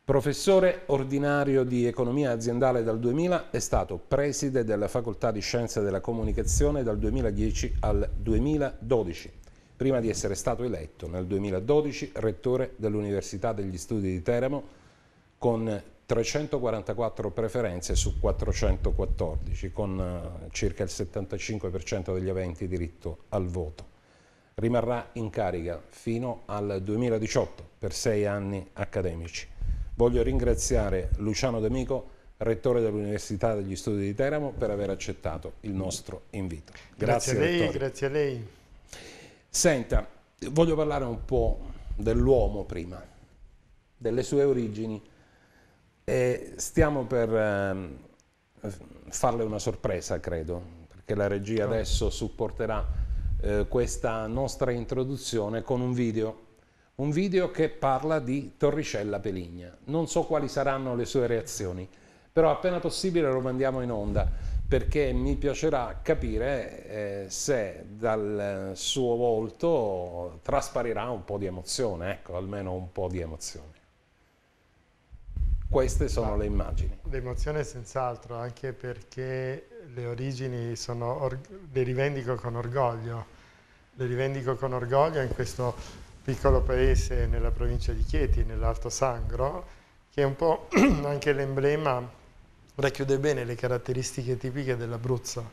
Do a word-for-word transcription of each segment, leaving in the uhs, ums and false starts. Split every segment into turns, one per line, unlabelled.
Professore ordinario di economia aziendale dal duemila, è stato preside della Facoltà di Scienze della Comunicazione dal duemiladieci al duemiladodici, prima di essere stato eletto nel duemiladodici rettore dell'Università degli Studi di Teramo con trecentoquarantaquattro preferenze su quattrocentoquattordici, con circa il settantacinque per cento degli aventi diritto al voto. Rimarrà in carica fino al duemiladiciotto per sei anni accademici. Voglio ringraziare Luciano D'Amico, rettore dell'Università degli Studi di Teramo, per aver accettato il nostro invito.
Grazie, grazie a lei,
rettore.
grazie a lei.
Senta, voglio parlare un po' dell'uomo prima, delle sue origini, e stiamo per eh, farle una sorpresa, credo, perché la regia
no.
adesso supporterà eh, questa nostra introduzione con un video. Un video che parla di Torricella Peligna. Non so quali saranno le sue reazioni, però appena possibile lo mandiamo in onda, perché mi piacerà capire eh, se dal suo volto trasparirà un po' di emozione, ecco, almeno un po' di emozione. Queste sono Ma, le immagini.
L'emozione senz'altro, anche perché le origini sono, le rivendico con orgoglio, le rivendico con orgoglio in questo piccolo paese nella provincia di Chieti, nell'Alto Sangro, che è un po' anche l'emblema, racchiude bene le caratteristiche tipiche dell'Abruzzo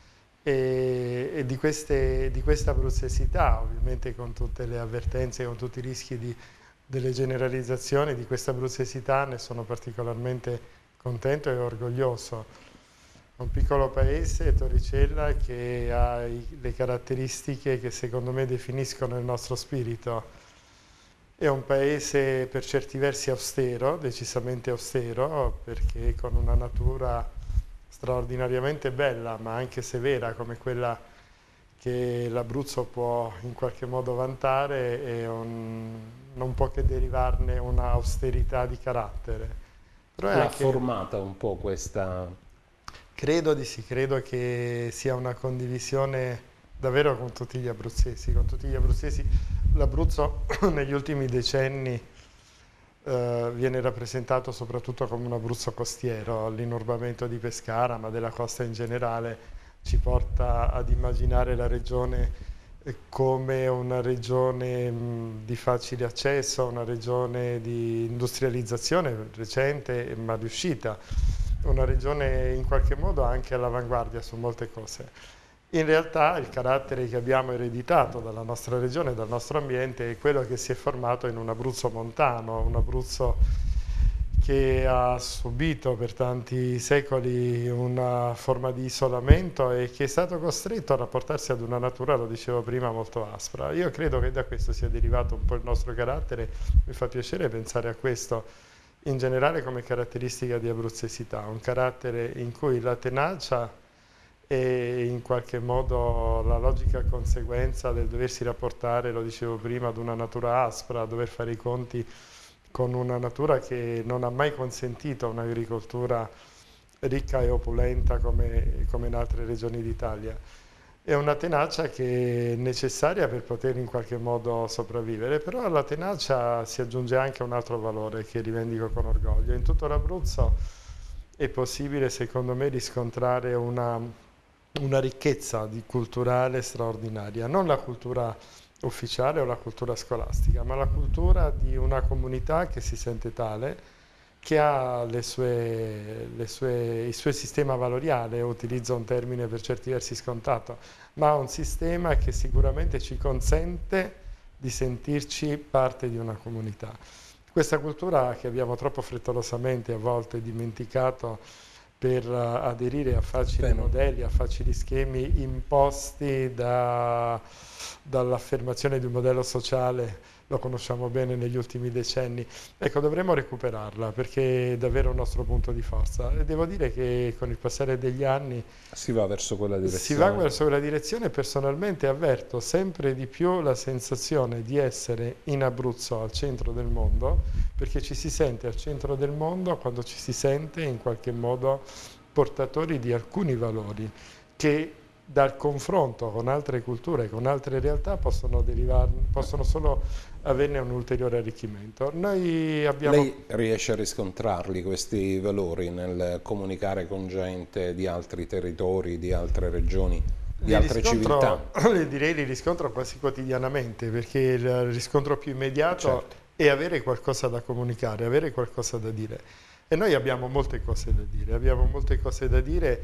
e, e di, queste, di questa abruzzesità, ovviamente con tutte le avvertenze, con tutti i rischi di, delle generalizzazioni, di questa abruzzesità ne sono particolarmente contento e orgoglioso. Un piccolo paese, Torricella, che ha i, le caratteristiche che secondo me definiscono il nostro spirito. È un paese per certi versi austero, decisamente austero, perché con una natura straordinariamente bella, ma anche severa, come quella che l'Abruzzo può in qualche modo vantare, e un, non può che derivarne una austerità di carattere.
Però l'ha anche... formata un po' questa...
Credo di sì, credo che sia una condivisione davvero con tutti gli abruzzesi, con tutti gli abruzzesi. L'Abruzzo negli ultimi decenni eh, viene rappresentato soprattutto come un Abruzzo costiero. L'inurbamento di Pescara, ma della costa in generale, ci porta ad immaginare la regione come una regione mh, di facile accesso, una regione di industrializzazione recente ma riuscita. Una regione in qualche modo anche all'avanguardia su molte cose. In realtà il carattere che abbiamo ereditato dalla nostra regione, dal nostro ambiente, è quello che si è formato in un Abruzzo montano, un Abruzzo che ha subito per tanti secoli una forma di isolamento e che è stato costretto a rapportarsi ad una natura, lo dicevo prima, molto aspra. Io credo che da questo sia derivato un po' il nostro carattere, mi fa piacere pensare a questo. In generale come caratteristica di abruzzesità, un carattere in cui la tenacia è in qualche modo la logica conseguenza del doversi rapportare, lo dicevo prima, ad una natura aspra, a dover fare i conti con una natura che non ha mai consentito un'agricoltura ricca e opulenta come, come in altre regioni d'Italia. È una tenacia che è necessaria per poter in qualche modo sopravvivere, però alla tenacia si aggiunge anche un altro valore che rivendico con orgoglio. In tutto l'Abruzzo è possibile, secondo me, riscontrare una, una ricchezza di culturale straordinaria, non la cultura ufficiale o la cultura scolastica, ma la cultura di una comunità che si sente tale, che ha le sue, le sue, il suo sistema valoriale, utilizzo un termine per certi versi scontato, ma ha un sistema che sicuramente ci consente di sentirci parte di una comunità. Questa cultura che abbiamo troppo frettolosamente a volte dimenticato per aderire a facili Bene. modelli, a facili schemi imposti da, dall'affermazione di un modello sociale, lo conosciamo bene negli ultimi decenni. Ecco, dovremmo recuperarla perché è davvero un nostro punto di forza. E devo dire che con il passare degli anni
si va verso quella direzione.
Si va verso quella direzione e personalmente avverto sempre di più la sensazione di essere in Abruzzo al centro del mondo, perché ci si sente al centro del mondo quando ci si sente in qualche modo portatori di alcuni valori che dal confronto con altre culture, con altre realtà possono, derivare, possono solo averne un ulteriore arricchimento. Noi abbiamo...
Lei riesce a riscontrarli questi valori nel comunicare con gente di altri territori, di altre regioni, di
Li
altre civiltà?
Direi li riscontro quasi quotidianamente, perché il riscontro più immediato
Certo.
è avere qualcosa da comunicare, avere qualcosa da dire. E noi abbiamo molte cose da dire, abbiamo molte cose da dire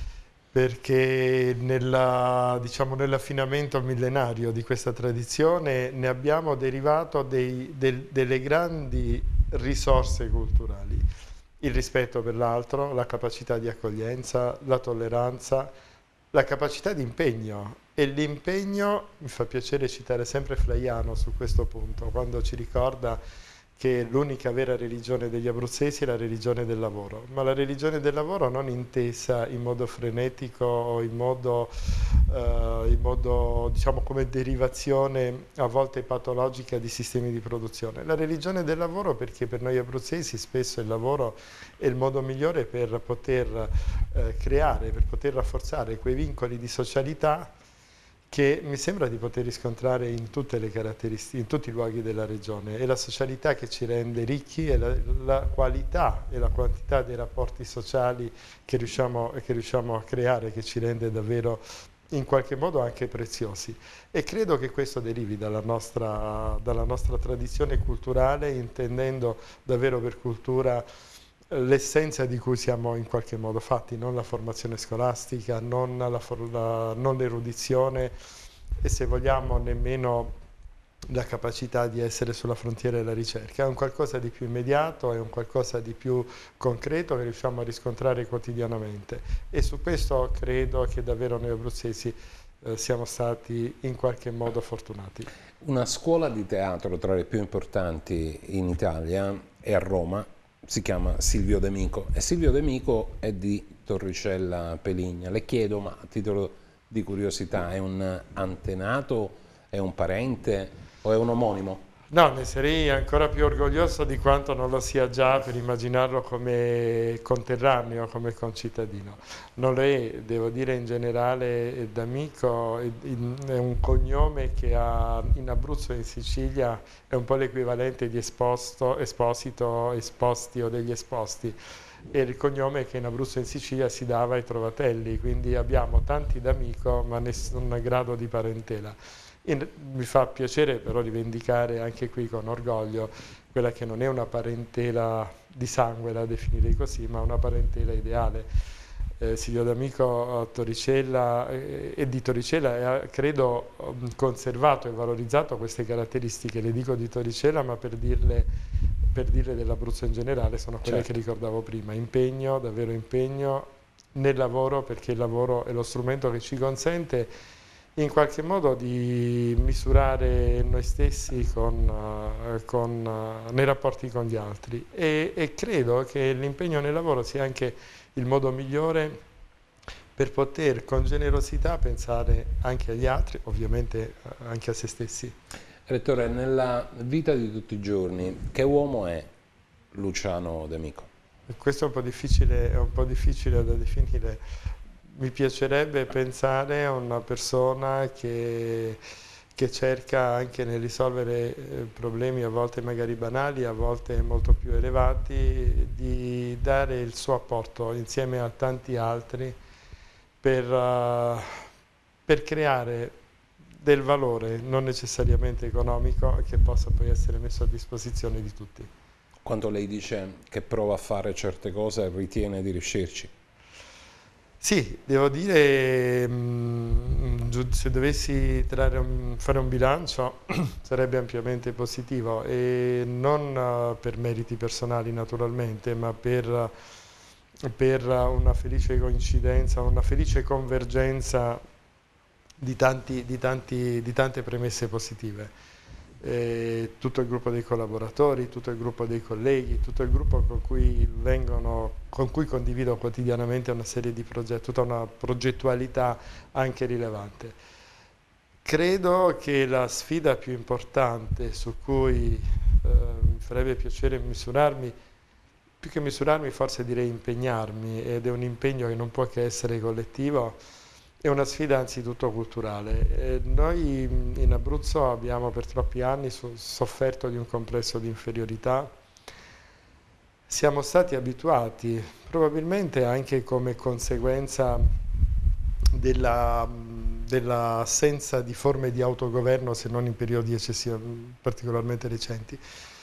perché nella, diciamo, nell'affinamento millenario di questa tradizione ne abbiamo derivato dei, del, delle grandi risorse culturali. Il rispetto per l'altro, la capacità di accoglienza, la tolleranza, la capacità di impegno. E l'impegno, mi fa piacere citare sempre Flaiano su questo punto, quando ci ricorda che l'unica vera religione degli abruzzesi è la religione del lavoro, ma la religione del lavoro non intesa in modo frenetico o in modo, eh, in modo diciamo come derivazione a volte patologica di sistemi di produzione. La religione del lavoro perché per noi abruzzesi spesso il lavoro è il modo migliore per poter eh, creare, per poter rafforzare quei vincoli di socialità che mi sembra di poter riscontrare in tutte le caratteristiche, in tutti i luoghi della regione. È la socialità che ci rende ricchi, è la, la qualità e la quantità dei rapporti sociali che riusciamo, che riusciamo a creare, che ci rende davvero in qualche modo anche preziosi. E credo che questo derivi dalla nostra, dalla nostra tradizione culturale, intendendo davvero per cultura l'essenza di cui siamo in qualche modo fatti, non la formazione scolastica, non l'erudizione e se vogliamo nemmeno la capacità di essere sulla frontiera della ricerca. È un qualcosa di più immediato, è un qualcosa di più concreto che riusciamo a riscontrare quotidianamente e su questo credo che davvero noi abruzzesi eh, siamo stati in qualche modo fortunati.
Una scuola di teatro tra le più importanti in Italia è a Roma, si chiama Silvio D'Amico e Silvio D'Amico è di Torricella Peligna. Le chiedo, ma a titolo di curiosità, è un antenato, è un parente o è un omonimo?
No, ne sarei ancora più orgoglioso di quanto non lo sia già per immaginarlo come conterraneo, come concittadino. Non lo è, devo dire in generale, D'Amico è un cognome che ha, in Abruzzo e in Sicilia è un po' l'equivalente di Esposto, Esposito, Esposti o degli Esposti. È il cognome che in Abruzzo e in Sicilia si dava ai trovatelli, quindi abbiamo tanti D'Amico ma nessun grado di parentela. In, mi fa piacere però rivendicare anche qui con orgoglio quella che non è una parentela di sangue, la definirei così, ma una parentela ideale. Eh, Silvio D'Amico a Torricella eh, e di Torricella ha, credo, conservato e valorizzato queste caratteristiche, le dico di Torricella ma per dirle, per dirle dell'Abruzzo in generale sono quelle certo. Che ricordavo prima, impegno, davvero impegno nel lavoro perché il lavoro è lo strumento che ci consente in qualche modo di misurare noi stessi con, uh, con, uh, nei rapporti con gli altri e, e credo che l'impegno nel lavoro sia anche il modo migliore per poter con generosità pensare anche agli altri, ovviamente uh, anche a se stessi.
Rettore, nella vita di tutti i giorni, che uomo è Luciano D'Amico?
Questo è un po' difficile, è un po' difficile da definire. Mi piacerebbe pensare a una persona che, che cerca anche nel risolvere problemi a volte magari banali, a volte molto più elevati, di dare il suo apporto insieme a tanti altri per, uh, per creare del valore, non necessariamente economico, che possa poi essere messo a disposizione di tutti.
Quando lei dice che prova a fare certe cose, ritiene di riuscirci?
Sì, devo dire, se dovessi un, fare un bilancio sarebbe ampiamente positivo e non per meriti personali naturalmente, ma per, per una felice coincidenza, una felice convergenza di, tanti, di, tanti, di tante premesse positive. Eh, tutto il gruppo dei collaboratori, tutto il gruppo dei colleghi, tutto il gruppo con cui vengono, con cui condivido quotidianamente una serie di progetti, tutta una progettualità anche rilevante. Credo che la sfida più importante su cui eh, mi farebbe piacere misurarmi, più che misurarmi forse direi impegnarmi, ed è un impegno che non può che essere collettivo, è una sfida anzitutto culturale. Eh, noi in Abruzzo abbiamo per troppi anni so sofferto di un complesso di inferiorità. Siamo stati abituati, probabilmente anche come conseguenza dell'assenza dell di forme di autogoverno, se non in periodi particolarmente recenti.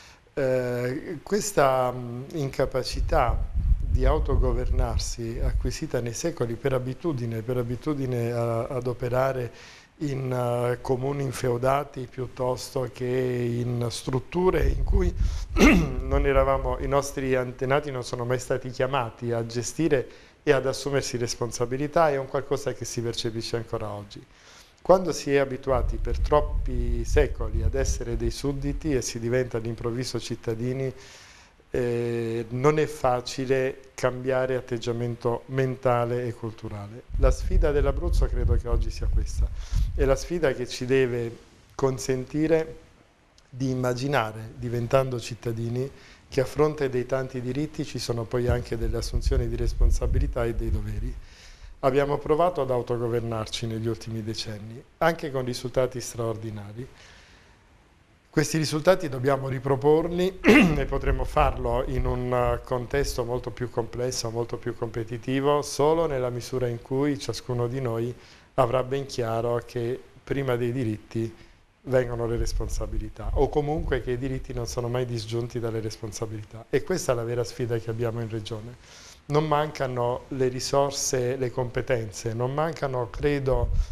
Eh, questa incapacità di autogovernarsi acquisita nei secoli per abitudine, per abitudine a, ad operare in uh, comuni infeudati piuttosto che in strutture in cui non eravamo, i nostri antenati non sono mai stati chiamati a gestire e ad assumersi responsabilità, è un qualcosa che si percepisce ancora oggi. Quando si è abituati per troppi secoli ad essere dei sudditi e si diventa all'improvviso cittadini, eh, non è facile cambiare atteggiamento mentale e culturale. La sfida dell'Abruzzo credo che oggi sia questa, è la sfida che ci deve consentire di immaginare, diventando cittadini, che a fronte dei tanti diritti ci sono poi anche delle assunzioni di responsabilità e dei doveri. Abbiamo provato ad autogovernarci negli ultimi decenni, anche con risultati straordinari. Questi risultati dobbiamo riproporli e potremo farlo in un contesto molto più complesso, molto più competitivo, solo nella misura in cui ciascuno di noi avrà ben chiaro che prima dei diritti vengono le responsabilità, o comunque che i diritti non sono mai disgiunti dalle responsabilità. E questa è la vera sfida che abbiamo in Regione. Non mancano le risorse, le competenze, non mancano, credo,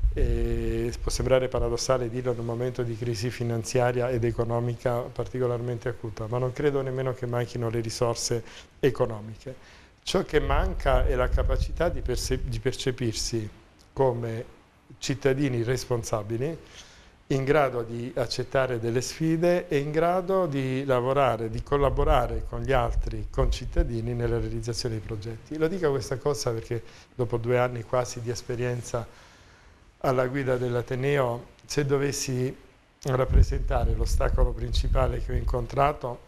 e può sembrare paradossale dirlo in un momento di crisi finanziaria ed economica particolarmente acuta, ma non credo nemmeno che manchino le risorse economiche. Ciò che manca è la capacità di, di percepirsi come cittadini responsabili, in grado di accettare delle sfide e in grado di lavorare, di collaborare con gli altri concittadini nella realizzazione dei progetti. Lo dico questa cosa perché dopo due anni quasi di esperienza alla guida dell'Ateneo, se dovessi rappresentare l'ostacolo principale che ho incontrato,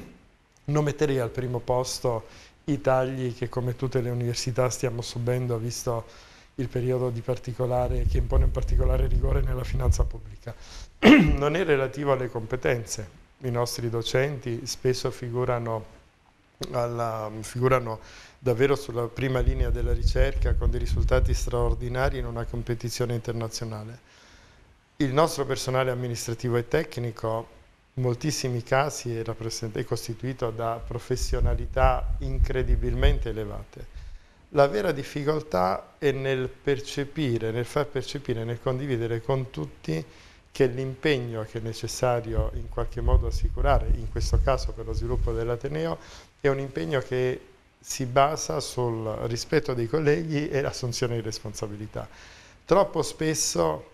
non metterei al primo posto i tagli che, come tutte le università, stiamo subendo, visto il periodo di particolare, che impone un particolare rigore nella finanza pubblica. Non è relativo alle competenze. I nostri docenti spesso figurano, alla, figurano davvero sulla prima linea della ricerca con dei risultati straordinari in una competizione internazionale. Il nostro personale amministrativo e tecnico in moltissimi casi è, è costituito da professionalità incredibilmente elevate. La vera difficoltà è nel percepire, nel far percepire, nel condividere con tutti che l'impegno che è necessario in qualche modo assicurare, in questo caso per lo sviluppo dell'Ateneo, è un impegno che si basa sul rispetto dei colleghi e l'assunzione di responsabilità. Troppo spesso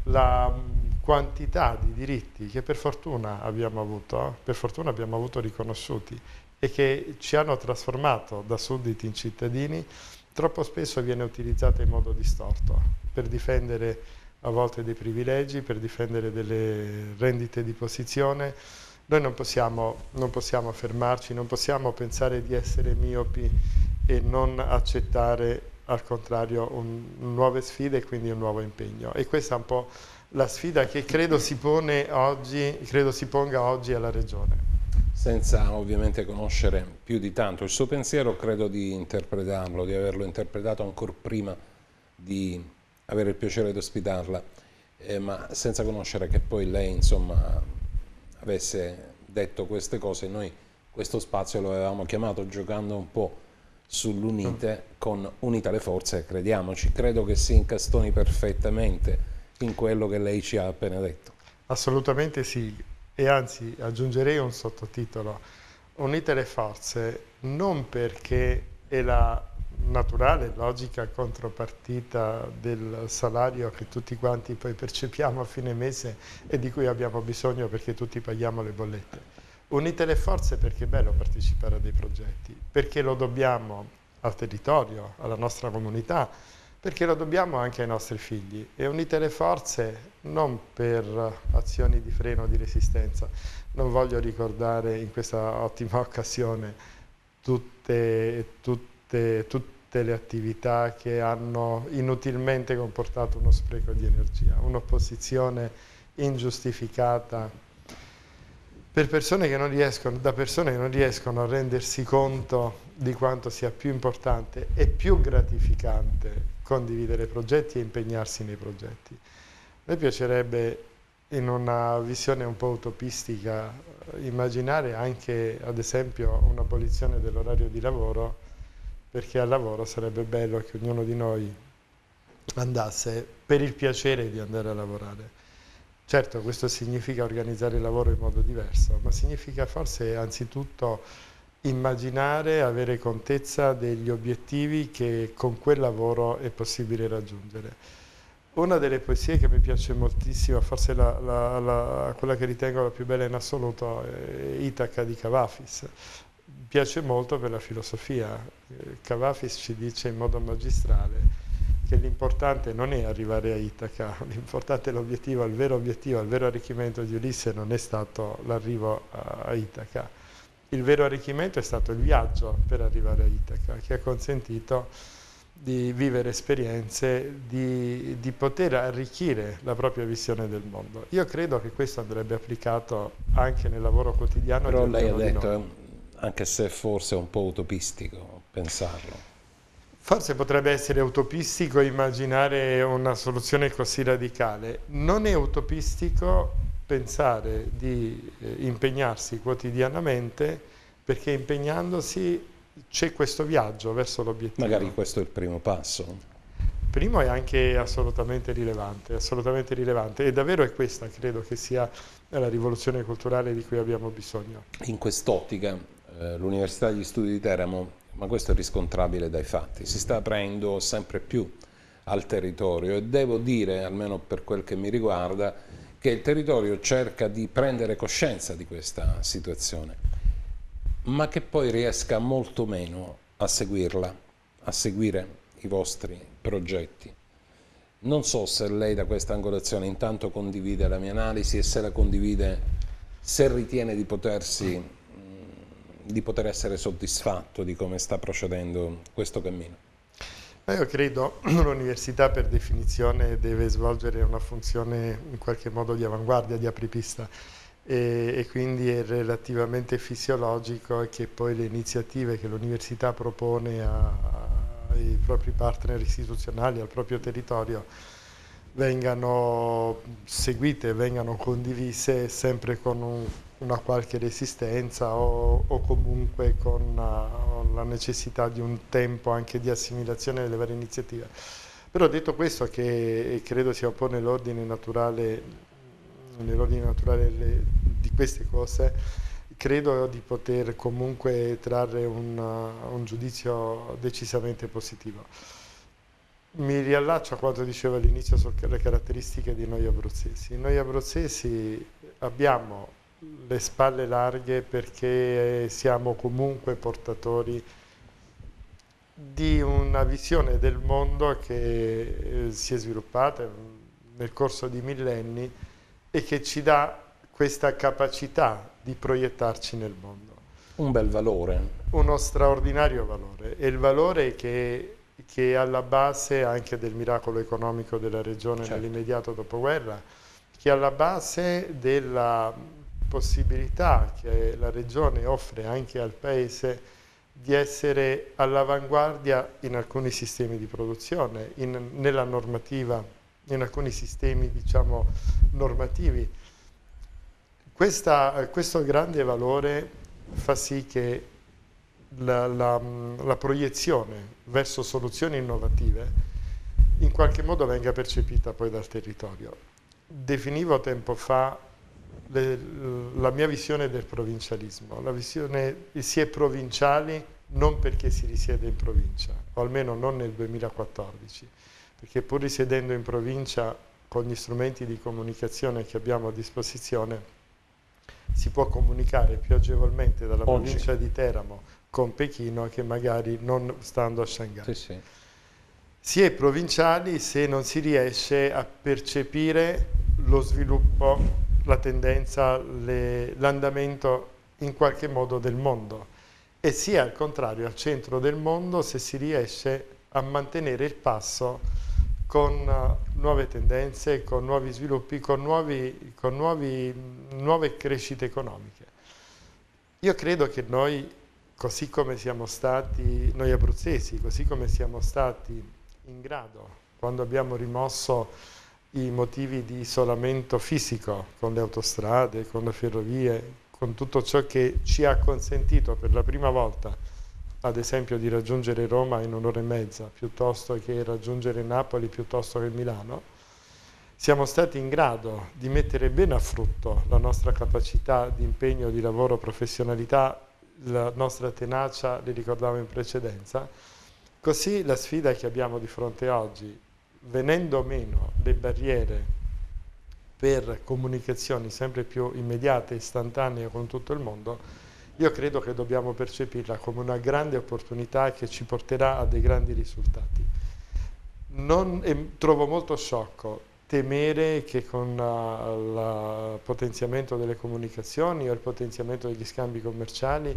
la quantità di diritti che per fortuna abbiamo avuto, per fortuna abbiamo avuto riconosciuti e che ci hanno trasformato da sudditi in cittadini, troppo spesso viene utilizzata in modo distorto per difendere a volte dei privilegi, per difendere delle rendite di posizione. Noi non possiamo, non possiamo fermarci, non possiamo pensare di essere miopi e non accettare al contrario un, un nuove sfide e quindi un nuovo impegno. E questa è un po' la sfida che credo si pone oggi, credo si ponga oggi alla Regione.
Senza ovviamente conoscere più di tanto il suo pensiero, credo di interpretarlo, di averlo interpretato ancora prima di avere il piacere di ospitarla, eh, ma senza conoscere che poi lei, insomma, avesse detto queste cose. Noi questo spazio lo avevamo chiamato giocando un po' sull'unite, con unite le forze, crediamoci. Credo che si incastoni perfettamente in quello che lei ci ha appena detto.
Assolutamente sì, e anzi aggiungerei un sottotitolo: unite le forze non perché è la naturale, logica contropartita del salario che tutti quanti poi percepiamo a fine mese e di cui abbiamo bisogno perché tutti paghiamo le bollette. Unite le forze perché è bello partecipare a dei progetti, perché lo dobbiamo al territorio, alla nostra comunità, perché lo dobbiamo anche ai nostri figli. E unite le forze non per azioni di freno o di resistenza. Non voglio ricordare in questa ottima occasione tutte, tutte Tutte, tutte le attività che hanno inutilmente comportato uno spreco di energia, un'opposizione ingiustificata per persone che non riescono, da persone che non riescono a rendersi conto di quanto sia più importante e più gratificante condividere progetti e impegnarsi nei progetti. A me piacerebbe, in una visione un po' utopistica, immaginare anche, ad esempio, un'abolizione dell'orario di lavoro, perché al lavoro sarebbe bello che ognuno di noi andasse per il piacere di andare a lavorare. Certo, questo significa organizzare il lavoro in modo diverso, ma significa forse anzitutto immaginare, avere contezza degli obiettivi che con quel lavoro è possibile raggiungere. Una delle poesie che mi piace moltissimo, forse la, la, la, quella che ritengo la più bella in assoluto, è Itaca di Cavafis. Mi piace molto per la filosofia. Cavafis ci dice in modo magistrale che l'importante non è arrivare a Itaca, l'importante è l'obiettivo, il vero obiettivo, il vero arricchimento di Ulisse non è stato l'arrivo a Itaca. Il vero arricchimento è stato il viaggio per arrivare a Itaca, che ha consentito di vivere esperienze, di, di poter arricchire la propria visione del mondo. Io credo che questo andrebbe applicato anche nel lavoro quotidiano.
Però lei ha detto, anche se forse è un po' utopistico pensarlo.
Forse potrebbe essere utopistico immaginare una soluzione così radicale. Non è utopistico pensare di eh, impegnarsi quotidianamente, perché impegnandosi c'è questo viaggio verso l'obiettivo.
Magari questo è il primo passo.
Primo è anche assolutamente rilevante, assolutamente rilevante. E davvero è questa, credo che sia la rivoluzione culturale di cui abbiamo bisogno.
In quest'ottica, eh, l'Università degli Studi di Teramo, ma questo è riscontrabile dai fatti, si sta aprendo sempre più al territorio e devo dire, almeno per quel che mi riguarda, che il territorio cerca di prendere coscienza di questa situazione, ma che poi riesca molto meno a seguirla, a seguire i vostri progetti. Non so se lei da questa angolazione intanto condivide la mia analisi e se la condivide, se ritiene di potersi di poter essere soddisfatto di come sta procedendo questo cammino.
Io credo che l'università per definizione deve svolgere una funzione in qualche modo di avanguardia, di apripista e, e quindi è relativamente fisiologico che poi le iniziative che l'università propone a, ai propri partner istituzionali, al proprio territorio, vengano seguite, vengano condivise sempre con un una qualche resistenza o, o comunque con uh, la necessità di un tempo anche di assimilazione delle varie iniziative. Però detto questo, che credo sia un po' nell'ordine naturale, nell'ordine naturale le, di queste cose, credo di poter comunque trarre un, uh, un giudizio decisamente positivo. Mi riallaccio a quanto dicevo all'inizio sulle caratteristiche di noi abruzzesi. Noi abruzzesi abbiamo le spalle larghe perché siamo comunque portatori di una visione del mondo che si è sviluppata nel corso di millenni e che ci dà questa capacità di proiettarci nel mondo.
Un bel valore.
Uno straordinario valore. E il valore che, che è alla base anche del miracolo economico della regione, certo, nell'immediato dopoguerra, che è alla base della possibilità che la regione offre anche al paese di essere all'avanguardia in alcuni sistemi di produzione, in, nella normativa, in alcuni sistemi, diciamo, normativi. Questa, questo grande valore fa sì che la, la, la proiezione verso soluzioni innovative in qualche modo venga percepita poi dal territorio. Definivo tempo fa Le, la mia visione del provincialismo. La visione, si è provinciali non perché si risiede in provincia, o almeno non nel duemilaquattordici, perché pur risiedendo in provincia con gli strumenti di comunicazione che abbiamo a disposizione si può comunicare più agevolmente dalla Oggi. provincia di Teramo con Pechino che magari non stando a Shanghai.
Sì, sì.
Si è provinciali se non si riesce a percepire lo sviluppo, la tendenza, l'andamento in qualche modo del mondo e sia al contrario al centro del mondo se si riesce a mantenere il passo con uh, nuove tendenze, con nuovi sviluppi, con, nuovi, con nuovi, nuove crescite economiche. Io credo che noi, così come siamo stati, noi abruzzesi, così come siamo stati in grado, quando abbiamo rimosso i motivi di isolamento fisico con le autostrade, con le ferrovie, con tutto ciò che ci ha consentito per la prima volta, ad esempio, di raggiungere Roma in un'ora e mezza, piuttosto che raggiungere Napoli, piuttosto che Milano, siamo stati in grado di mettere bene a frutto la nostra capacità di impegno, di lavoro, professionalità, la nostra tenacia, li ricordavo in precedenza. Così la sfida che abbiamo di fronte oggi, venendo meno le barriere per comunicazioni sempre più immediate e istantanee con tutto il mondo, io credo che dobbiamo percepirla come una grande opportunità che ci porterà a dei grandi risultati. Non, e trovo molto sciocco temere che con il potenziamento delle comunicazioni o il potenziamento degli scambi commerciali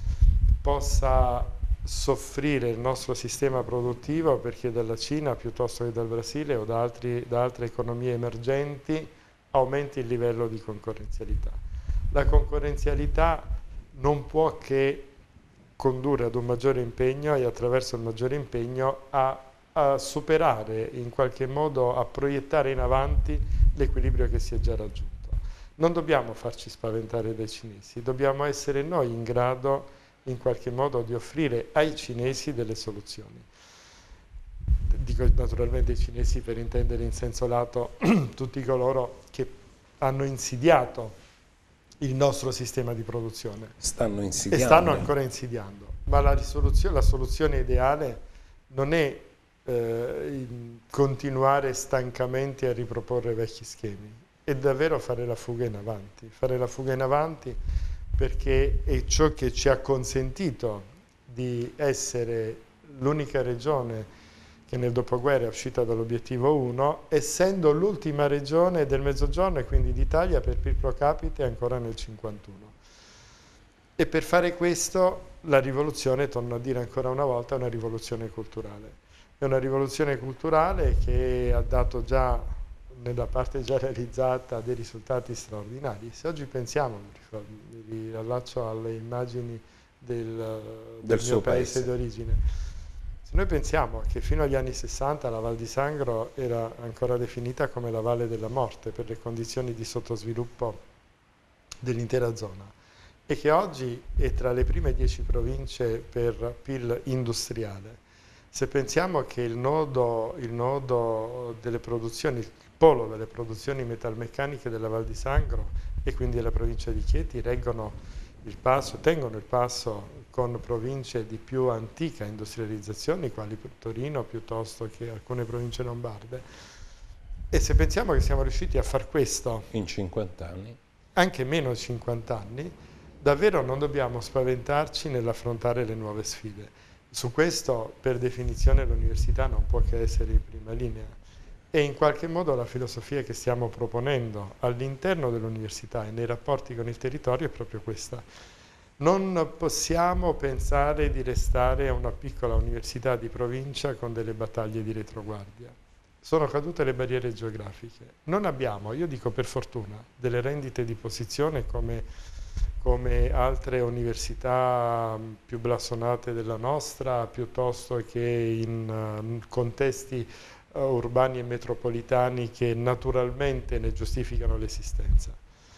possa soffrire il nostro sistema produttivo perché dalla Cina piuttosto che dal Brasile o da, altri, da altre economie emergenti aumenti il livello di concorrenzialità. La concorrenzialità non può che condurre ad un maggiore impegno e attraverso il maggiore impegno a, a superare, in qualche modo a proiettare in avanti l'equilibrio che si è già raggiunto. Non dobbiamo farci spaventare dai cinesi, dobbiamo essere noi in grado in qualche modo di offrire ai cinesi delle soluzioni. Dico naturalmente ai cinesi per intendere in senso lato tutti coloro che hanno insidiato il nostro sistema di produzione.
Stanno insidiando.
E stanno ancora insidiando. Ma la, la soluzione ideale non è eh, continuare stancamente a riproporre vecchi schemi, è davvero fare la fuga in avanti. Fare la fuga in avanti perché è ciò che ci ha consentito di essere l'unica regione che nel dopoguerra è uscita dall'obiettivo uno, essendo l'ultima regione del Mezzogiorno e quindi d'Italia per P I L pro capite ancora nel cinquantuno. E per fare questo la rivoluzione, torno a dire ancora una volta, è una rivoluzione culturale. È una rivoluzione culturale che ha dato già, nella parte già realizzata, dei risultati straordinari. Se oggi pensiamo, mi riallaccio alle immagini del, del, del mio paese, paese d'origine, se noi pensiamo che fino agli anni sessanta la Val di Sangro era ancora definita come la Valle della Morte per le condizioni di sottosviluppo dell'intera zona e che oggi è tra le prime dieci province per P I L industriale, se pensiamo che il nodo, il nodo delle produzioni, il polo delle produzioni metalmeccaniche della Val di Sangro e quindi della provincia di Chieti reggono il passo, tengono il passo con province di più antica industrializzazione, quali Torino piuttosto che alcune province lombarde. E se pensiamo che siamo riusciti a far questo
in cinquanta anni,
anche meno di cinquanta anni, davvero non dobbiamo spaventarci nell'affrontare le nuove sfide. Su questo, per definizione, l'università non può che essere in prima linea. E in qualche modo la filosofia che stiamo proponendo all'interno dell'università e nei rapporti con il territorio è proprio questa. Non possiamo pensare di restare a una piccola università di provincia con delle battaglie di retroguardia. Sono cadute le barriere geografiche. Non abbiamo, io dico per fortuna, delle rendite di posizione come, come altre università più blasonate della nostra, piuttosto che in uh, contesti uh, urbani e metropolitani che naturalmente ne giustificano l'esistenza.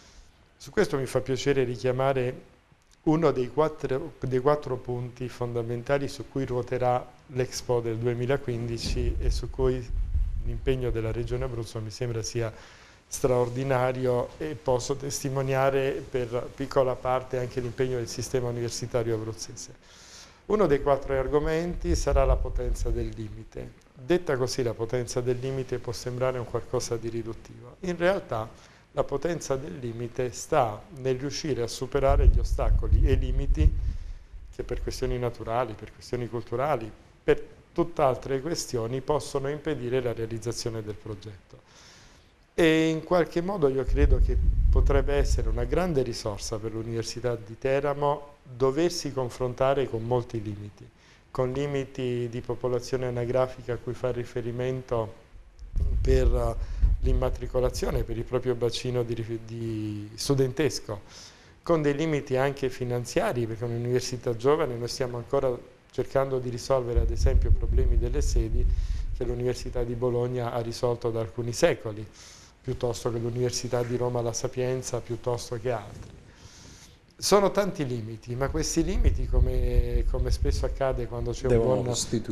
Su questo mi fa piacere richiamare uno dei quattro, dei quattro punti fondamentali su cui ruoterà l'Expo del duemilaquindici e su cui l'impegno della Regione Abruzzo mi sembra sia straordinario e posso testimoniare per piccola parte anche l'impegno del sistema universitario abruzzese. Uno dei quattro argomenti sarà la potenza del limite. Detta così, la potenza del limite può sembrare un qualcosa di riduttivo. In realtà la potenza del limite sta nel riuscire a superare gli ostacoli e i limiti che per questioni naturali, per questioni culturali, per tutt'altre questioni possono impedire la realizzazione del progetto. E in qualche modo io credo che potrebbe essere una grande risorsa per l'Università di Teramo doversi confrontare con molti limiti, con limiti di popolazione anagrafica a cui fa riferimento per l'immatricolazione, per il proprio bacino di, di studentesco, con dei limiti anche finanziari, perché è un'università giovane, noi stiamo ancora cercando di risolvere ad esempio problemi delle sedi che l'Università di Bologna ha risolto da alcuni secoli, piuttosto che l'Università di Roma La Sapienza, piuttosto che altri. Sono tanti limiti, ma questi limiti, come, come spesso accade quando c'è un buon,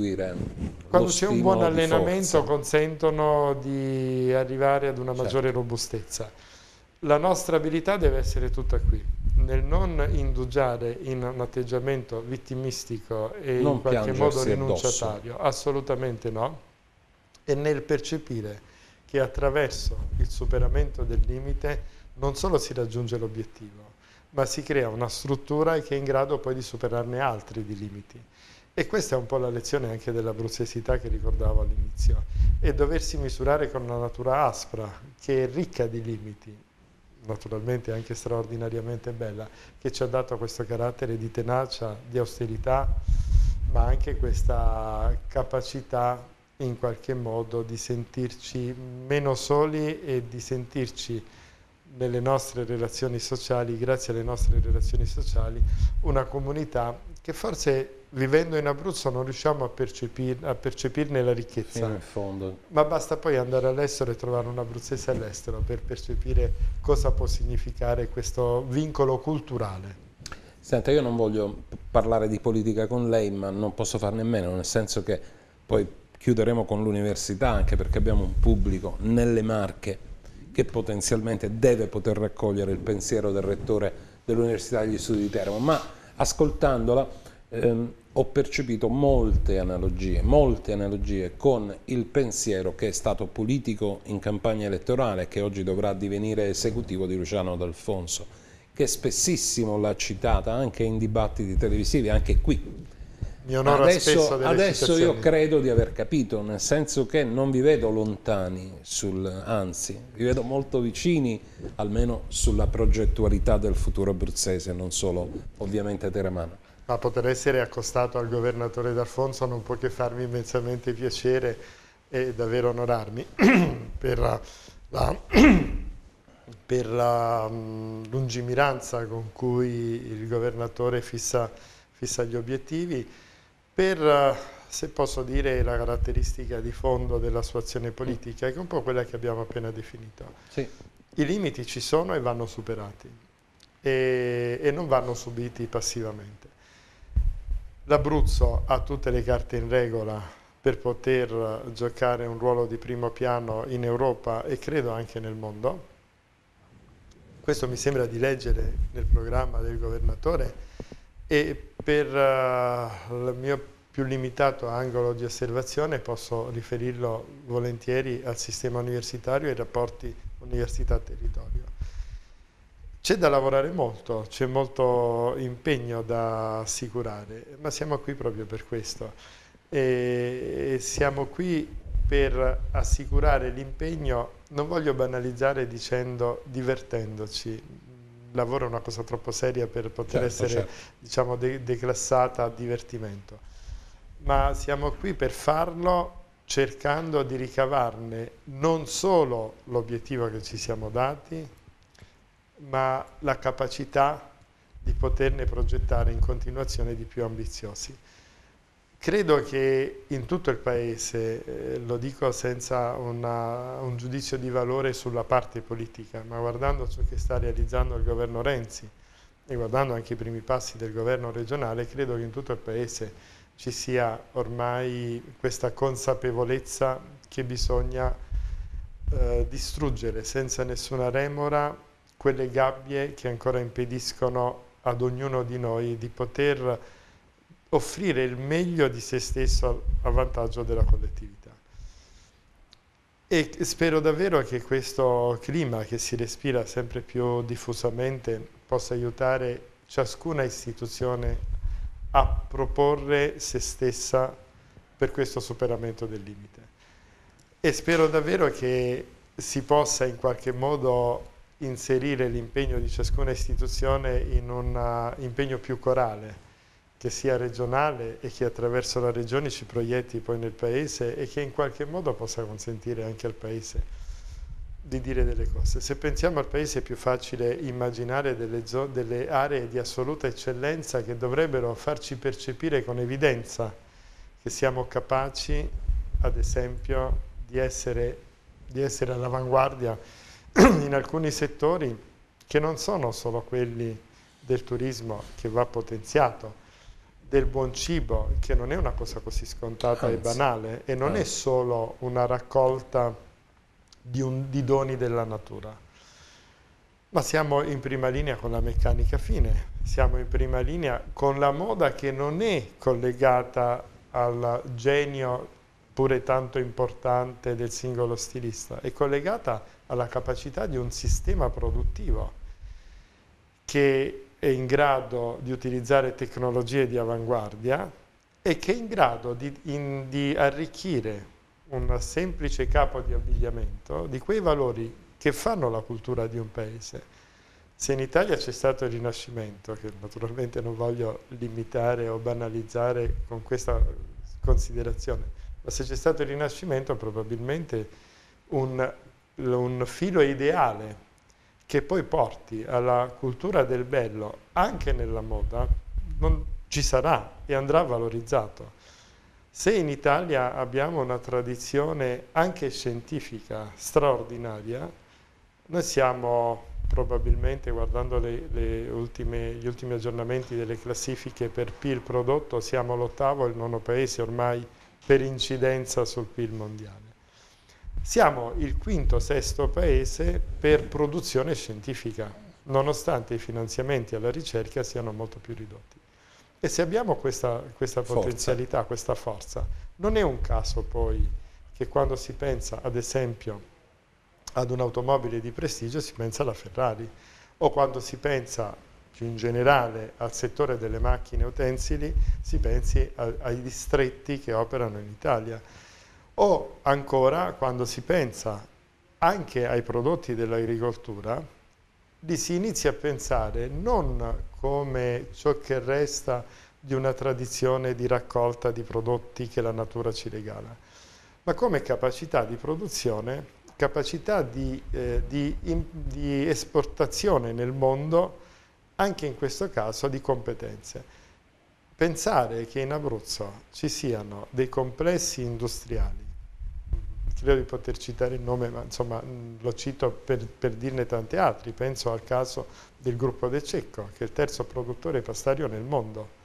quando c'è un buon allenamento, consentono di arrivare ad una maggiore certo. robustezza. La nostra abilità deve essere tutta qui, nel non indugiare in un atteggiamento vittimistico e non in qualche modo rinunciatario, addosso. Assolutamente no, e nel percepire che attraverso il superamento del limite non solo si raggiunge l'obiettivo, ma si crea una struttura che è in grado poi di superarne altri di limiti. E questa è un po' la lezione anche dell'abruzzesità che ricordavo all'inizio, e doversi misurare con una natura aspra, che è ricca di limiti, naturalmente anche straordinariamente bella, che ci ha dato questo carattere di tenacia, di austerità, ma anche questa capacità in qualche modo di sentirci meno soli e di sentirci nelle nostre relazioni sociali, grazie alle nostre relazioni sociali, una comunità che forse vivendo in Abruzzo non riusciamo a, percepir, a percepirne la ricchezza.
Fino in fondo.
Ma basta poi andare all'estero e trovare un abruzzese all'estero per percepire cosa può significare questo vincolo culturale.
Senta, io non voglio parlare di politica con lei, ma non posso farne a meno, nel senso che poi chiuderemo con l'università, anche perché abbiamo un pubblico nelle Marche che potenzialmente deve poter raccogliere il pensiero del rettore dell'Università degli Studi di Teramo, ma ascoltandola ehm, ho percepito molte analogie, molte analogie con il pensiero che è stato politico in campagna elettorale, che oggi dovrà divenire esecutivo, di Luciano D'Alfonso, che spessissimo l'ha citata anche in dibattiti televisivi, anche qui.
Mi onora
adesso,
spesso delle
adesso io credo di aver capito, nel senso che non vi vedo lontani, sul, anzi vi vedo molto vicini, almeno sulla progettualità del futuro abruzzese, non solo ovviamente teramano.
Ma poter essere accostato al governatore D'Alfonso non può che farmi immensamente piacere e davvero onorarmi per la, la, per la um, lungimiranza con cui il governatore fissa, fissa gli obiettivi, per, se posso dire, la caratteristica di fondo della sua azione politica, che è un po' quella che abbiamo appena definito.
Sì.
I limiti ci sono e vanno superati e, e non vanno subiti passivamente. L'Abruzzo ha tutte le carte in regola per poter giocare un ruolo di primo piano in Europa e credo anche nel mondo. Questo mi sembra di leggere nel programma del governatore, e per uh, il mio più limitato angolo di osservazione posso riferirlo volentieri al sistema universitario e ai rapporti università-territorio. C'è da lavorare molto, c'è molto impegno da assicurare, ma siamo qui proprio per questo. E, e siamo qui per assicurare l'impegno, non voglio banalizzare dicendo divertendoci. Il lavoro è una cosa troppo seria per poter certo, essere certo. diciamo, de declassata a divertimento, ma siamo qui per farlo cercando di ricavarne non solo l'obiettivo che ci siamo dati, ma la capacità di poterne progettare in continuazione di più ambiziosi. Credo che in tutto il Paese, eh, lo dico senza una, un giudizio di valore sulla parte politica, ma guardando ciò che sta realizzando il governo Renzi e guardando anche i primi passi del governo regionale, credo che in tutto il Paese ci sia ormai questa consapevolezza che bisogna eh, distruggere senza nessuna remora quelle gabbie che ancora impediscono ad ognuno di noi di poter offrire il meglio di se stesso a vantaggio della collettività. E spero davvero che questo clima che si respira sempre più diffusamente possa aiutare ciascuna istituzione a proporre se stessa per questo superamento del limite. E spero davvero che si possa in qualche modo inserire l'impegno di ciascuna istituzione in un uh, impegno più corale, che sia regionale e che attraverso la regione ci proietti poi nel Paese e che in qualche modo possa consentire anche al Paese di dire delle cose. Se pensiamo al Paese è più facile immaginare delle, delle aree di assoluta eccellenza che dovrebbero farci percepire con evidenza che siamo capaci, ad esempio, di essere, di essere all'avanguardia in alcuni settori che non sono solo quelli del turismo, che va potenziato, del buon cibo, che non è una cosa così scontata Anzi. e banale, e non Anzi. è solo una raccolta di, un, di doni della natura, ma siamo in prima linea con la meccanica fine, siamo in prima linea con la moda che non è collegata al genio pure tanto importante del singolo stilista, è collegata alla capacità di un sistema produttivo che è in grado di utilizzare tecnologie di avanguardia e che è in grado di, in, di arricchire un semplice capo di abbigliamento di quei valori che fanno la cultura di un paese. Se in Italia c'è stato il Rinascimento, che naturalmente non voglio limitare o banalizzare con questa considerazione, ma se c'è stato il Rinascimento probabilmente un, un filo ideale che poi porti alla cultura del bello anche nella moda non ci sarà e andrà valorizzato. Se in Italia abbiamo una tradizione anche scientifica straordinaria, noi siamo probabilmente, guardando le, le ultime, gli ultimi aggiornamenti delle classifiche per P I L prodotto, siamo l'ottavo e il nono paese ormai per incidenza sul P I L mondiale. Siamo il quinto, sesto paese per produzione scientifica, nonostante i finanziamenti alla ricerca siano molto più ridotti. E se abbiamo questa, questa potenzialità, forza. questa forza, non è un caso poi che quando si pensa, ad esempio, ad un'automobile di prestigio si pensa alla Ferrari, o quando si pensa più in generale al settore delle macchine utensili si pensi a, ai distretti che operano in Italia, o ancora quando si pensa anche ai prodotti dell'agricoltura, li si inizia a pensare non come ciò che resta di una tradizione di raccolta di prodotti che la natura ci regala, ma come capacità di produzione, capacità di, eh, di, in, di esportazione nel mondo, anche in questo caso di competenze. Pensare che in Abruzzo ci siano dei complessi industriali, credo di poter citare il nome, ma insomma lo cito per, per dirne tanti altri, penso al caso del gruppo De Cecco, che è il terzo produttore pastario nel mondo,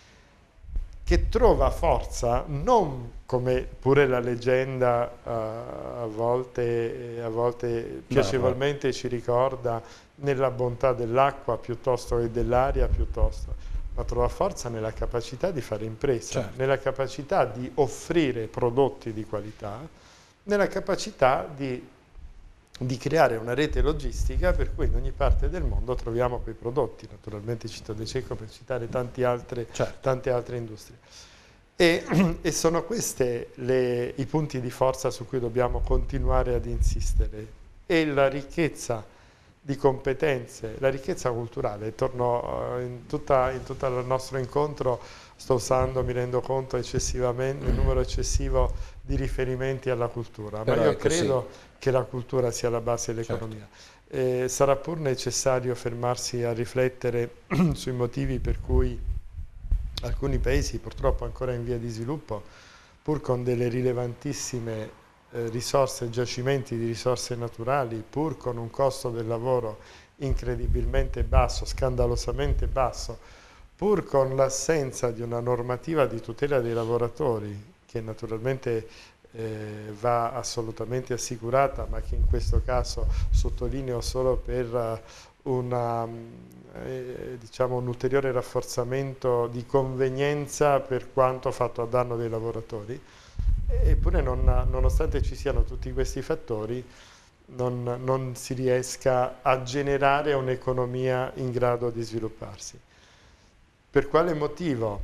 che trova forza non come pure la leggenda uh, a volte, a volte piacevolmente ci ricorda nella bontà dell'acqua piuttosto che dell'aria, piuttosto, ma trova forza nella capacità di fare impresa, certo. nella capacità di offrire prodotti di qualità, nella capacità di, di creare una rete logistica per cui in ogni parte del mondo troviamo quei prodotti. Naturalmente cito De Cecco per citare tanti altre, certo. tante altre industrie. E, e sono questi i punti di forza su cui dobbiamo continuare ad insistere. E la ricchezza di competenze, la ricchezza culturale, torno uh, in, tutta, in tutto il nostro incontro sto usando, mi rendo conto, eccessivamente, il numero eccessivo di riferimenti alla cultura, Però ma io credo che la cultura sia la base dell'economia. Certo. Eh, sarà pur necessario fermarsi a riflettere sui motivi per cui alcuni paesi, purtroppo ancora in via di sviluppo, pur con delle rilevantissime eh, risorse, giacimenti di risorse naturali, pur con un costo del lavoro incredibilmente basso, scandalosamente basso, pur con l'assenza di una normativa di tutela dei lavoratori, che naturalmente eh, va assolutamente assicurata, ma che in questo caso sottolineo solo per uh, una, eh, diciamo un ulteriore rafforzamento di convenienza per quanto fatto a danno dei lavoratori. Eppure non, nonostante ci siano tutti questi fattori, non, non si riesca a generare un'economia in grado di svilupparsi. Per quale motivo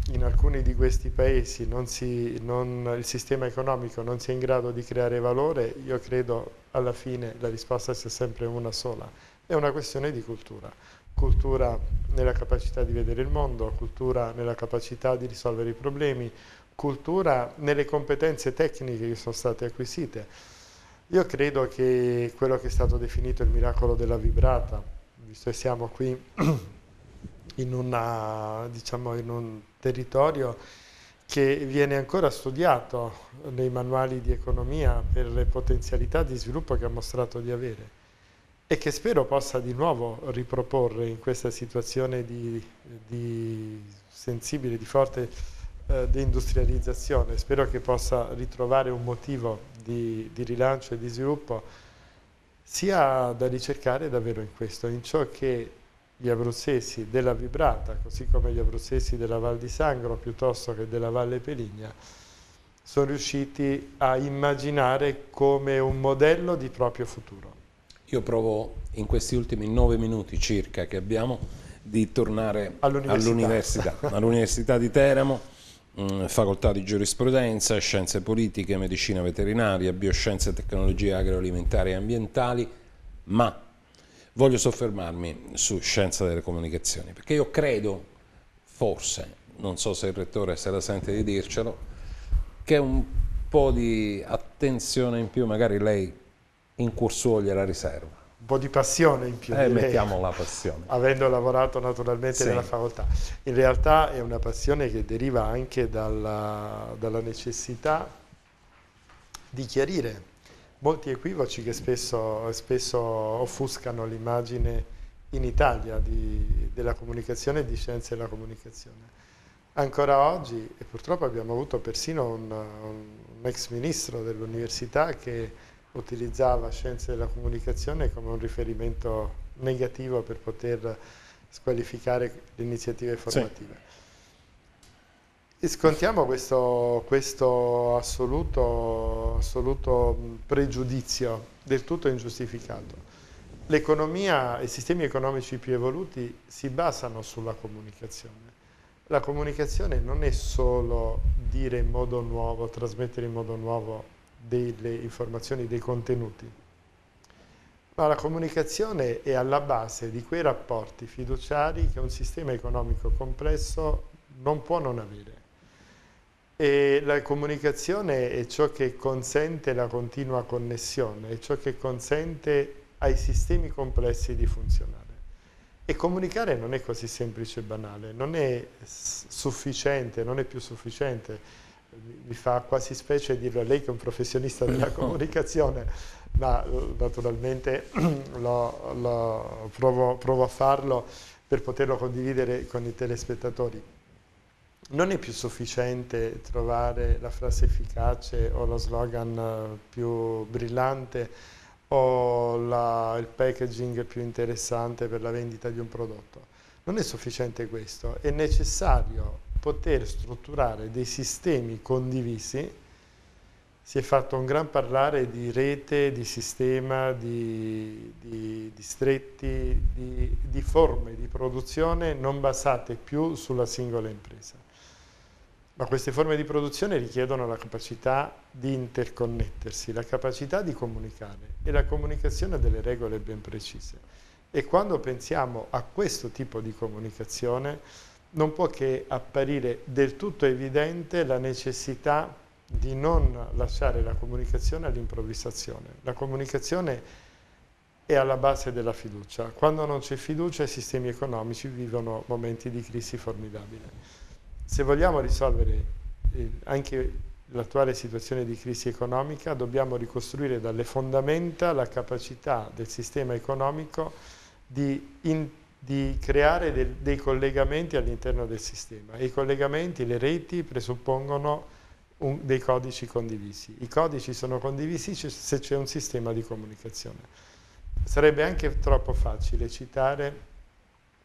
in alcuni di questi paesi non si, non, il sistema economico non sia in grado di creare valore, io credo alla fine la risposta sia sempre una sola. È una questione di cultura. Cultura nella capacità di vedere il mondo, cultura nella capacità di risolvere i problemi, cultura nelle competenze tecniche che sono state acquisite. Io credo che quello che è stato definito il miracolo della vibrata, visto che siamo qui in, una, diciamo, in un territorio che viene ancora studiato nei manuali di economia per le potenzialità di sviluppo che ha mostrato di avere e che spero possa di nuovo riproporre in questa situazione di, di sensibile, di forte eh, deindustrializzazione. Spero che possa ritrovare un motivo di, di rilancio e di sviluppo sia da ricercare davvero in questo, in ciò che gli abruzzesi della Vibrata, così come gli abruzzesi della Val di Sangro piuttosto che della Valle Peligna, sono riusciti a immaginare come un modello di proprio futuro.
Io provo in questi ultimi nove minuti circa che abbiamo di tornare all'università, all'Università di Teramo, mh, facoltà di giurisprudenza, scienze politiche, medicina veterinaria, bioscienze, tecnologie agroalimentari e ambientali, ma voglio soffermarmi su scienza delle comunicazioni, perché io credo, forse, non so se il rettore se la sente di dircelo, che un po' di attenzione in più magari lei in cuor gliela riserva.
Un po' di passione in più.
Eh, mettiamo la passione.
Avendo lavorato naturalmente sì. nella facoltà. In realtà è una passione che deriva anche dalla, dalla necessità di chiarire molti equivoci che spesso, spesso offuscano l'immagine in Italia di, della comunicazione e di scienze della comunicazione. Ancora oggi, e purtroppo abbiamo avuto persino un, un, un ex ministro dell'università che utilizzava scienze della comunicazione come un riferimento negativo per poter squalificare le iniziative formative. Sì. E scontiamo questo, questo assoluto, assoluto pregiudizio del tutto ingiustificato. L'economia e i sistemi economici più evoluti si basano sulla comunicazione. La comunicazione non è solo dire in modo nuovo, trasmettere in modo nuovo delle informazioni, dei contenuti, ma la comunicazione è alla base di quei rapporti fiduciari che un sistema economico complesso non può non avere. E la comunicazione è ciò che consente la continua connessione, è ciò che consente ai sistemi complessi di funzionare. E comunicare non è così semplice e banale, non è sufficiente, non è più sufficiente. Mi fa quasi specie dirlo a lei che è un professionista della comunicazione, ma naturalmente lo, lo provo, provo a farlo per poterlo condividere con i telespettatori. Non è più sufficiente trovare la frase efficace o lo slogan più brillante o la, il packaging più interessante per la vendita di un prodotto. Non è sufficiente questo, è necessario poter strutturare dei sistemi condivisi. Si è fatto un gran parlare di rete, di sistema, di, di distretti, di, di forme di produzione non basate più sulla singola impresa. Ma queste forme di produzione richiedono la capacità di interconnettersi, la capacità di comunicare e la comunicazione ha delle regole ben precise. E quando pensiamo a questo tipo di comunicazione non può che apparire del tutto evidente la necessità di non lasciare la comunicazione all'improvvisazione. La comunicazione è alla base della fiducia. Quando non c'è fiducia i sistemi economici vivono momenti di crisi formidabile. Se vogliamo risolvere eh, anche l'attuale situazione di crisi economica, dobbiamo ricostruire dalle fondamenta la capacità del sistema economico di in di creare del, dei collegamenti all'interno del sistema. E i collegamenti, le reti, presuppongono un, dei codici condivisi. I codici sono condivisi se c'è un sistema di comunicazione. Sarebbe anche troppo facile citare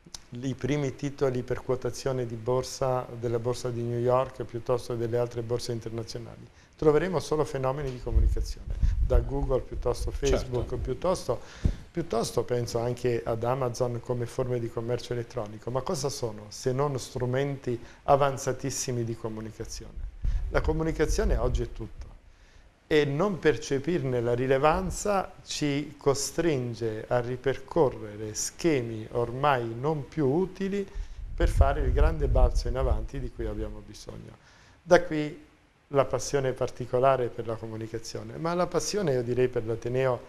i primi titoli per quotazione di borsa della borsa di New York piuttosto che delle altre borse internazionali. Troveremo solo fenomeni di comunicazione, da Google piuttosto Facebook, certo. piuttosto, piuttosto penso anche ad Amazon come forme di commercio elettronico. Ma cosa sono se non strumenti avanzatissimi di comunicazione? La comunicazione oggi è tutto e non percepirne la rilevanza ci costringe a ripercorrere schemi ormai non più utili per fare il grande balzo in avanti di cui abbiamo bisogno. Da qui la passione particolare per la comunicazione, ma la passione, io direi, per l'Ateneo,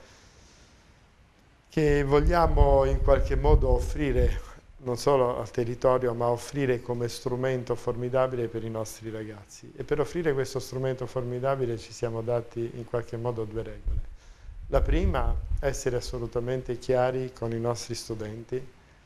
che vogliamo in qualche modo offrire non solo al territorio, ma offrire come strumento formidabile per i nostri ragazzi. E per offrire questo strumento formidabile ci siamo dati in qualche modo due regole. La prima, essere assolutamente chiari con i nostri studenti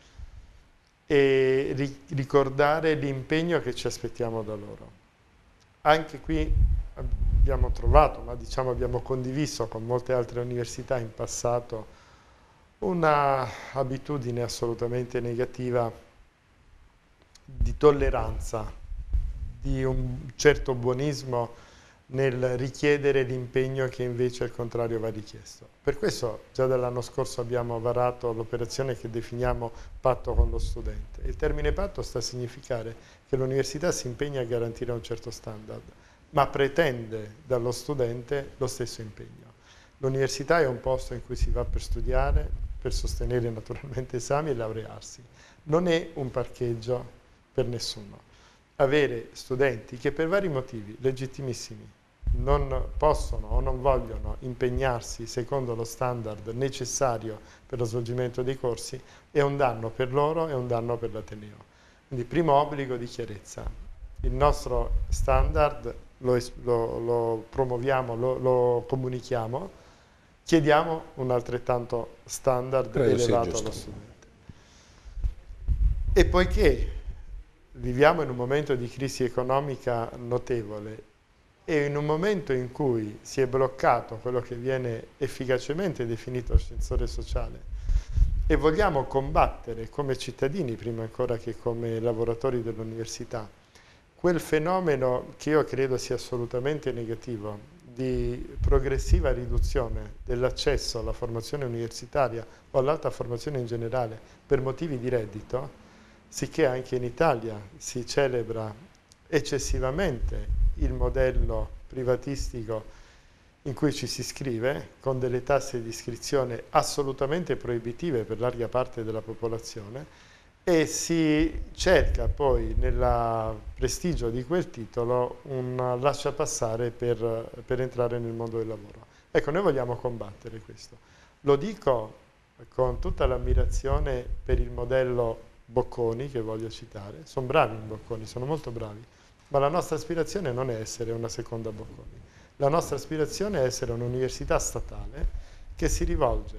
e ri- ricordare l'impegno che ci aspettiamo da loro. Anche qui abbiamo trovato, ma diciamo abbiamo condiviso con molte altre università in passato, una abitudine assolutamente negativa di tolleranza, di un certo buonismo nel richiedere l'impegno che invece al contrario va richiesto. Per questo già dall'anno scorso abbiamo varato l'operazione che definiamo patto con lo studente. Il termine patto sta a significare che l'università si impegna a garantire un certo standard, ma pretende dallo studente lo stesso impegno. L'università è un posto in cui si va per studiare, per sostenere naturalmente esami e laurearsi. Non è un parcheggio per nessuno. Avere studenti che per vari motivi legittimissimi non possono o non vogliono impegnarsi secondo lo standard necessario per lo svolgimento dei corsi è un danno per loro e un danno per l'Ateneo. Quindi primo obbligo di chiarezza. Il nostro standard lo, lo, lo promuoviamo, lo, lo comunichiamo, chiediamo un altrettanto standard Credo elevato allo studente. E poiché viviamo in un momento di crisi economica notevole e in un momento in cui si è bloccato quello che viene efficacemente definito ascensore sociale e vogliamo combattere come cittadini, prima ancora che come lavoratori dell'università, quel fenomeno che io credo sia assolutamente negativo, di progressiva riduzione dell'accesso alla formazione universitaria o all'alta formazione in generale per motivi di reddito, sicché anche in Italia si celebra eccessivamente il modello privatistico in cui ci si iscrive con delle tasse di iscrizione assolutamente proibitive per larga parte della popolazione e si cerca poi nel prestigio di quel titolo un lasciapassare per, per entrare nel mondo del lavoro. Ecco, noi vogliamo combattere questo. Lo dico con tutta l'ammirazione per il modello Bocconi, che voglio citare. Sono bravi in Bocconi, sono molto bravi, ma la nostra aspirazione non è essere una seconda Bocconi. La nostra aspirazione è essere un'università statale che si rivolge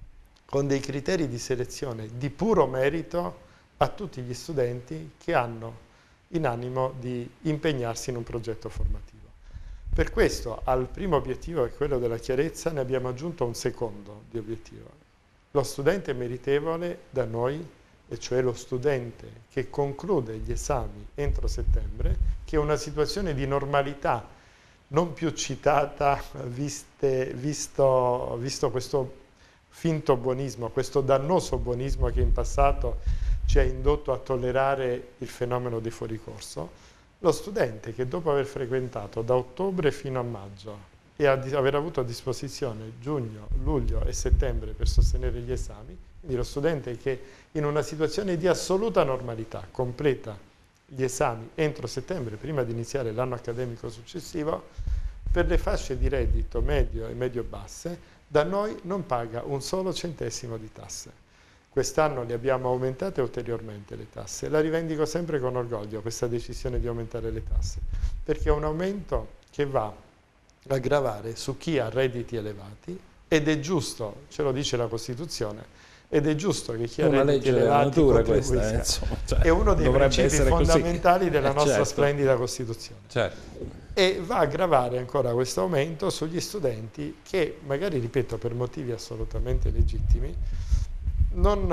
con dei criteri di selezione di puro merito a tutti gli studenti che hanno in animo di impegnarsi in un progetto formativo. Per questo al primo obiettivo, che è quello della chiarezza, ne abbiamo aggiunto un secondo di obiettivo. Lo studente meritevole da noi, e cioè lo studente che conclude gli esami entro settembre, che è una situazione di normalità non più citata viste, visto, visto questo finto buonismo, questo dannoso buonismo che in passato ci ha indotto a tollerare il fenomeno dei fuoricorso. Lo studente che dopo aver frequentato da ottobre fino a maggio e a aver avuto a disposizione giugno, luglio e settembre per sostenere gli esami, quindi lo studente che in una situazione di assoluta normalità completa gli esami entro settembre prima di iniziare l'anno accademico successivo, per le fasce di reddito medio e medio-basse da noi non paga un solo centesimo di tasse. Quest'anno le abbiamo aumentate ulteriormente le tasse. La rivendico sempre con orgoglio questa decisione di aumentare le tasse, perché è un aumento che va a gravare su chi ha redditi elevati ed è giusto, ce lo dice la Costituzione, ed è giusto che chi ha redditi elevati contribuisca. Questa, eh, insomma, cioè, è uno dei principi fondamentali così. della eh, nostra certo. splendida Costituzione.
Certo.
E va a gravare ancora questo aumento sugli studenti che magari, ripeto, per motivi assolutamente legittimi, non,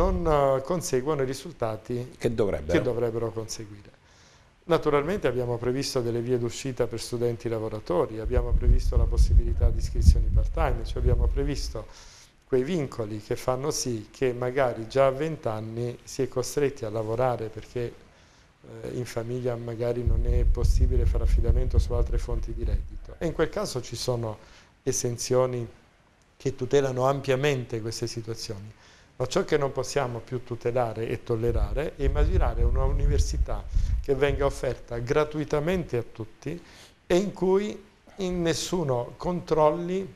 non conseguono i risultati
che dovrebbero.
che dovrebbero conseguire. Naturalmente abbiamo previsto delle vie d'uscita per studenti lavoratori, abbiamo previsto la possibilità di iscrizioni part-time, cioè abbiamo previsto quei vincoli che fanno sì che magari già a venti anni si è costretti a lavorare perché eh, in famiglia magari non è possibile fare affidamento su altre fonti di reddito. E in quel caso ci sono esenzioni che tutelano ampiamente queste situazioni. Ma ciò che non possiamo più tutelare e tollerare è immaginare una università che venga offerta gratuitamente a tutti e in cui in nessuno controlli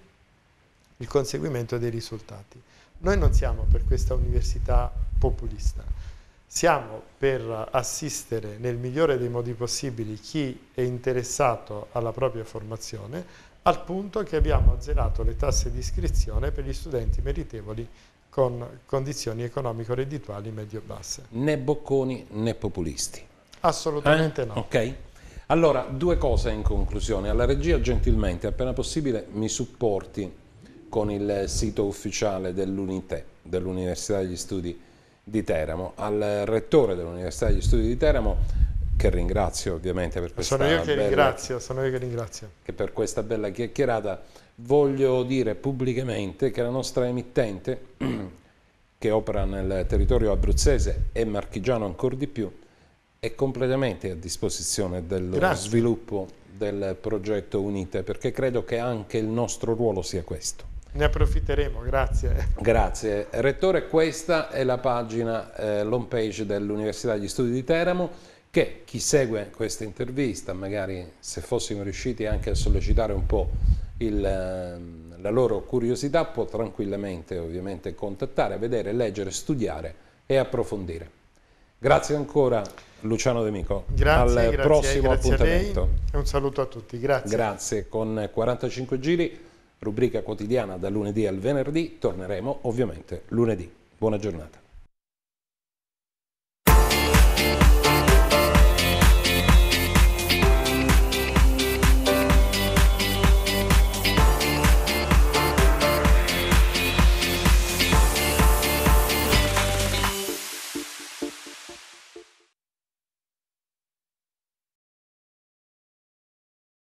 il conseguimento dei risultati. Noi non siamo per questa università populista, siamo per assistere nel migliore dei modi possibili chi è interessato alla propria formazione, al punto che abbiamo azzerato le tasse di iscrizione per gli studenti meritevoli con condizioni economico-reddituali medio-basse.
Né bocconi né populisti.
Assolutamente
eh?
no.
Ok. Allora, due cose in conclusione. Alla regia, gentilmente, appena possibile, mi supporti con il sito ufficiale dell'Unite, dell'Università degli Studi di Teramo. Al rettore dell'Università degli Studi di Teramo, che ringrazio ovviamente per questa
sono io che
bella,
ringrazio, sono io che ringrazio.
Che per questa bella chiacchierata, voglio dire pubblicamente che la nostra emittente, che opera nel territorio abruzzese e marchigiano ancora di più, è completamente a disposizione dello Grazie. sviluppo del progetto Unite, perché credo che anche il nostro ruolo sia questo.
Ne approfitteremo, grazie.
Grazie. Rettore, questa è la pagina, eh, l'home page dell'Università degli Studi di Teramo, che chi segue questa intervista, magari se fossimo riusciti anche a sollecitare un po' il, la loro curiosità, può tranquillamente ovviamente contattare, vedere, leggere, studiare e approfondire. Grazie ancora Luciano De Mico.
Grazie,
al
grazie,
prossimo
grazie
appuntamento.
A lei e un saluto a tutti. Grazie.
Grazie. Con quarantacinque giri, rubrica quotidiana dal lunedì al venerdì, torneremo ovviamente lunedì. Buona giornata.